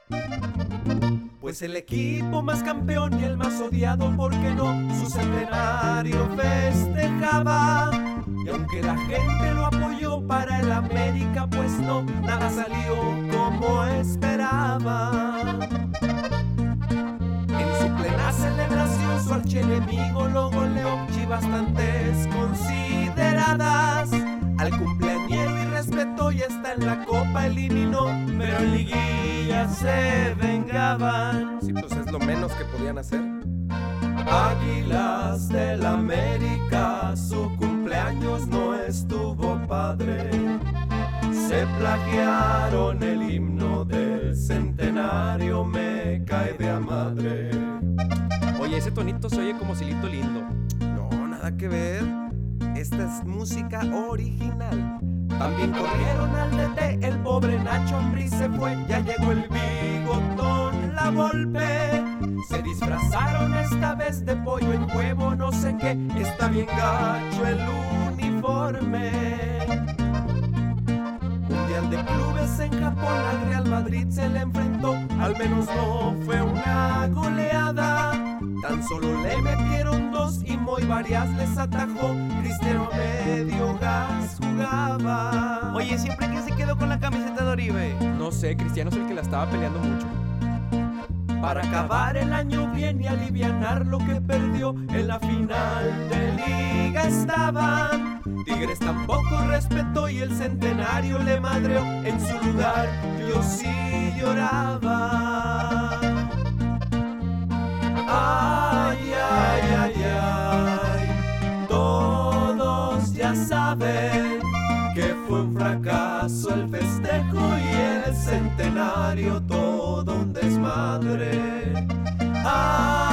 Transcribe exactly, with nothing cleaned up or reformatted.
Pues el equipo más campeón y el más odiado, ¿por qué no? Su centenario festejaba. Y aunque la gente lo apoyó para el América, pues no, nada salió como esperaba. En su plena celebración su archienemigo lo goleó, y bastantes consideradas. Al cumpleañero irrespetó y hasta en la copa eliminó, pero en liguilla se vengaban. Sí, pues es lo menos que podían hacer. Águilas del América, su cumpleaños no estuvo padre. Se plagiaron el himno del centenario, me cae de a madre. Oye, ese tonito se oye como Silito Lindo. No, nada que ver. Esta es música original. También corrieron al D T, el pobre Nacho Ambriz se fue. Ya llegó el Bigotón, la Volpe. Se disfrazaron esta vez de pollo en huevo, no sé qué. Está bien gacho el uniforme. Mundial de clubes en Japón, al Real Madrid se le enfrentó. Al menos no fue una goleada. Tan solo le metieron dos y muy varias les atajó. Cristiano medio gas jugaba. Oye, ¿siempre quién se quedó con la camiseta de Oribe? No sé, Cristiano es el que la estaba peleando mucho. Para acabar el año bien y alivianar lo que perdió, en la final de liga estaban. Tigres tampoco respetó y el centenario le madreó. En su lugar yo sí lloraba. Ay, ay, ay, ay, todos ya saben que fue un fracaso el festejo y el centenario todo un desmadre. Ay,